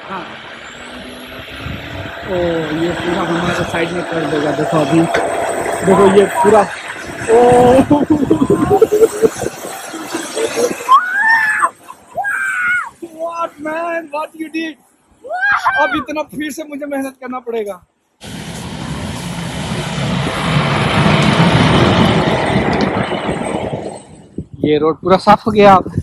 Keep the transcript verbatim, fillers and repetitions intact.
हाँ। ओ ये पूरा हमारे साइड में कर देगा, देखो अभी, देखो ये पूरा। Oh what man, what you did. अब इतना फिर से मुझे मेहनत करना पड़ेगा। ये रोड पूरा साफ हो गया अब।